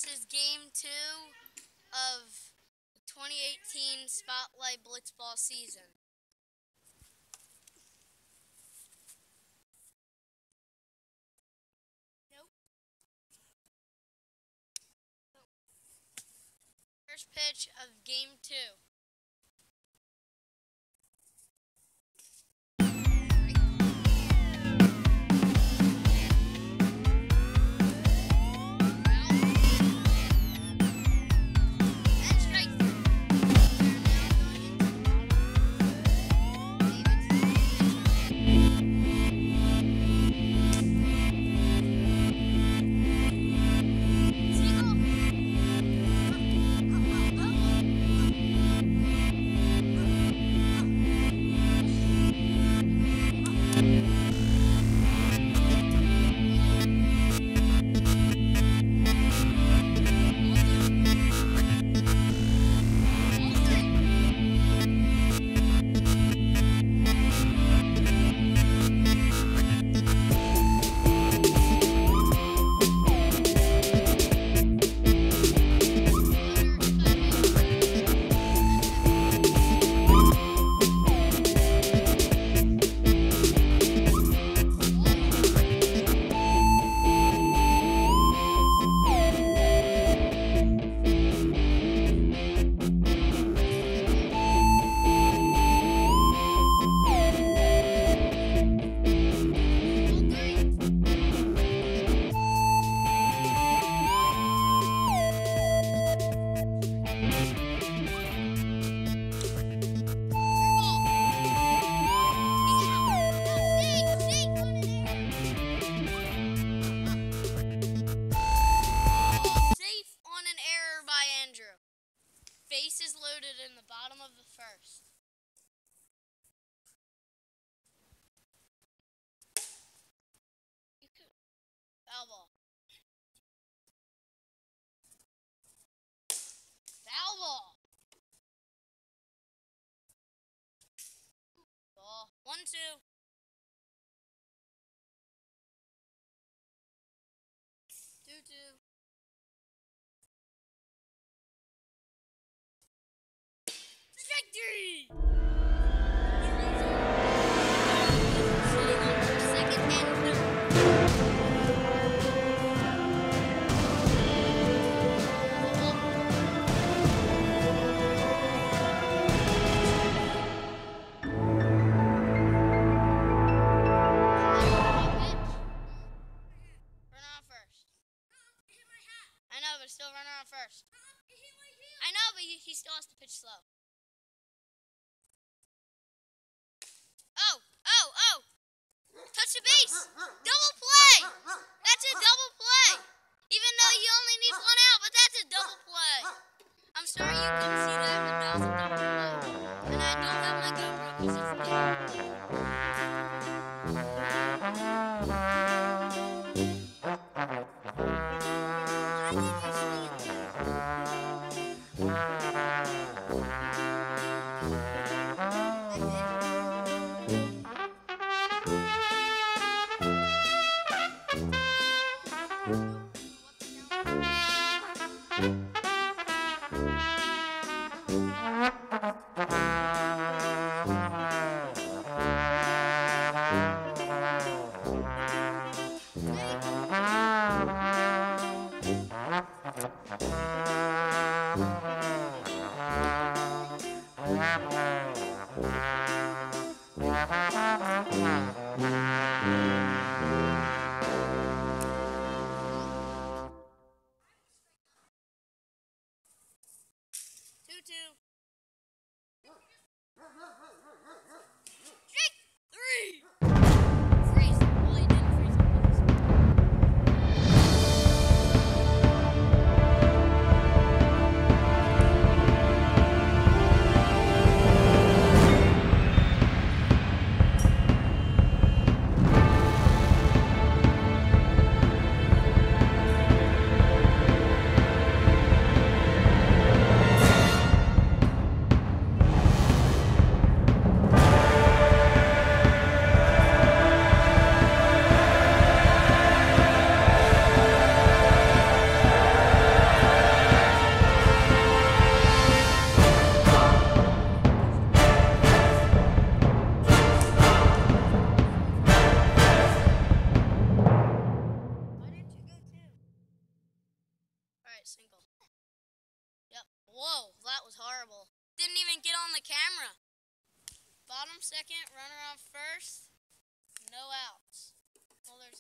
This is game 2 of the 2018 Spotlight Blitzball season. First pitch of game 2. Bases loaded in the bottom of the first. Foul ball. Foul ball. Ball. 1-2. 2-2. Victory! Second and third. Runner on first. I know, but still runner on first. I know, but he still has to pitch slow. Oh! Touch the base! Double play! That's a double play! Even though you only need one out, but that's a double play! I'm sorry you couldn't see that, but that was a double play. And I don't have my GoPro because it's dead. right, single. Yep. Whoa, that was horrible. Didn't even get on the camera. Bottom second, runner on first. No outs. Well, there's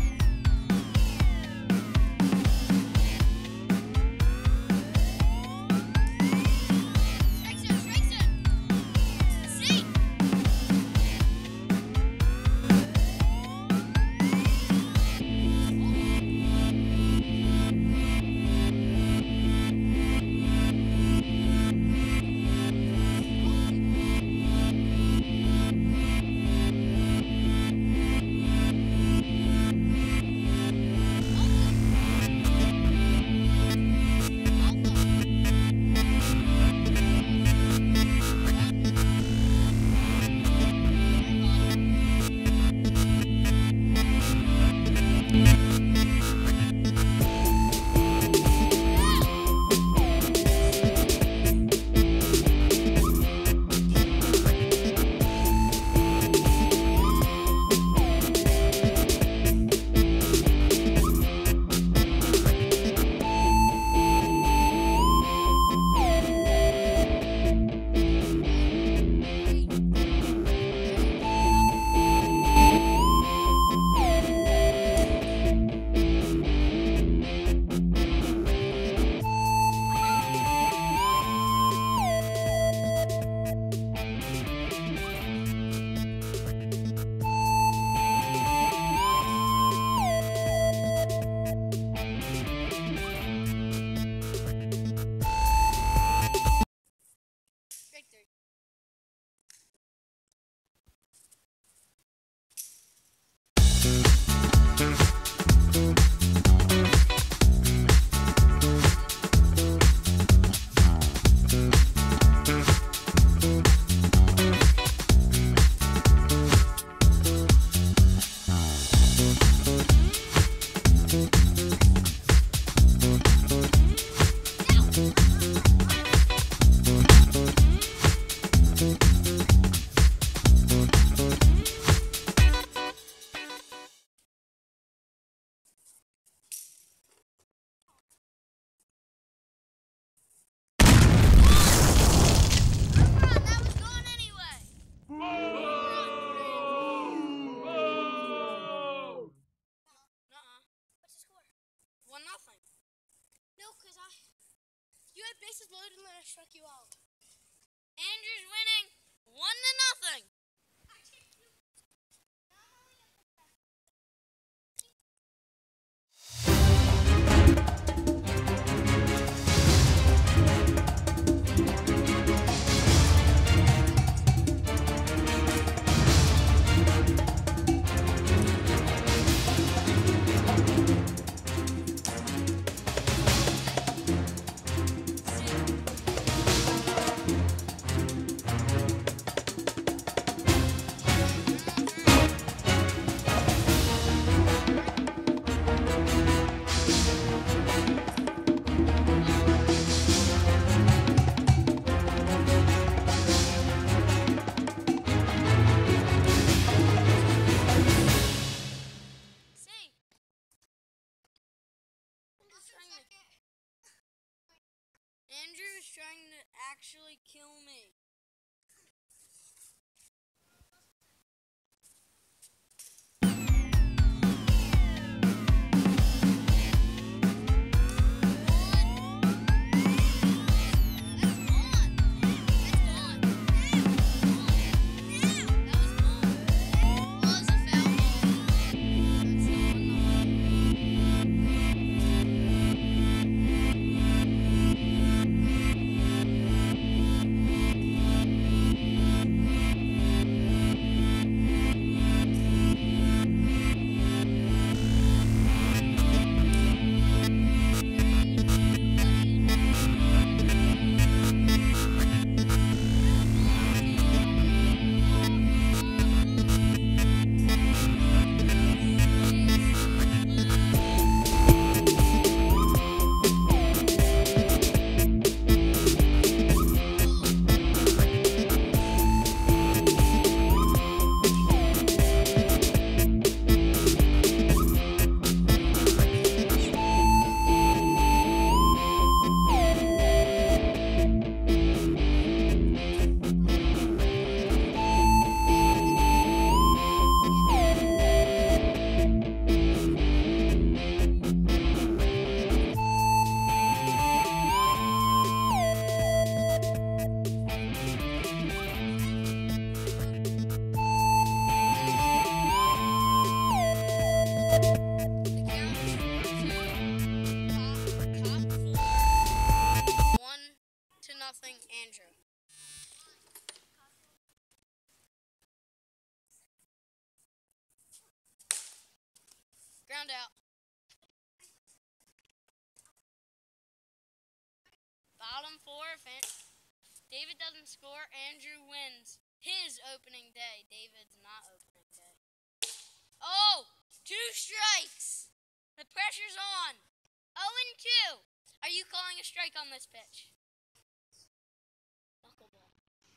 bases loaded and then I struck you out. Andrew's winning 1-0. Andrew's trying to actually kill me. ground out. Bottom four. If David doesn't score, Andrew wins his opening day. David's not opening day. Oh, 2 strikes. The pressure's on. 0-2. Are you calling a strike on this pitch? Knuckleball.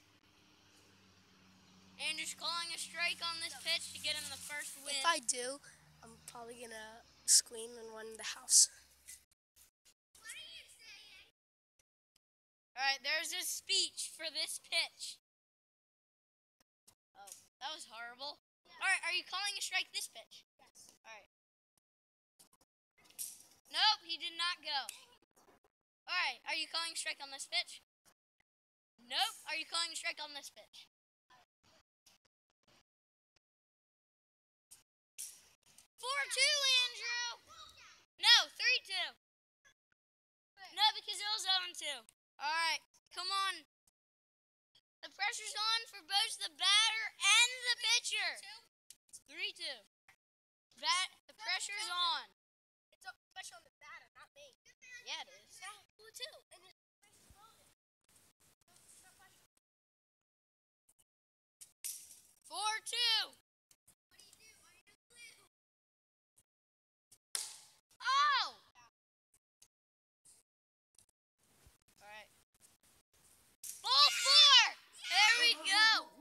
Andrew's calling a strike on this pitch to get him the first win. If I do, I'm probably going to scream and run the house. What are you saying? All right, there's a speech for this pitch. Oh, that was horrible. All right, are you calling a strike this pitch? Yes. All right. Nope, he did not go. All right, are you calling a strike on this pitch? Nope. Are you calling a strike on this pitch? 4-2, Andrew. No, 3-2. No, because it was 0-2. All right, come on. The pressure's on for both the batter and the pitcher. 3-2. The pressure's on. It's a pressure on the batter, not me. Yeah, it is. Yeah, well, too. And 4-2. Oh! All right. Ball 4. There we go.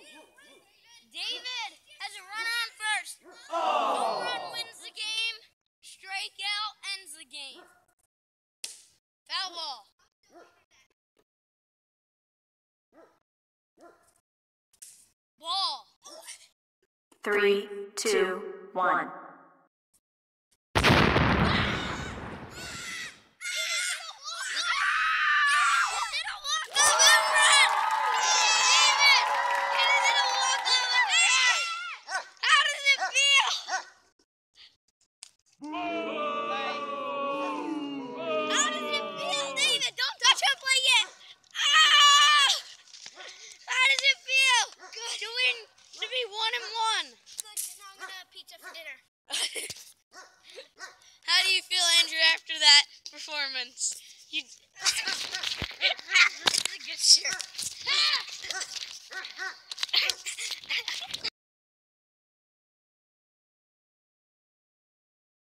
David has a runner on first. Home run wins the game. Strikeout ends the game. Foul ball. Ball. 3, 2, 1. How do you feel, Andrew, after that performance? It's a good shirt.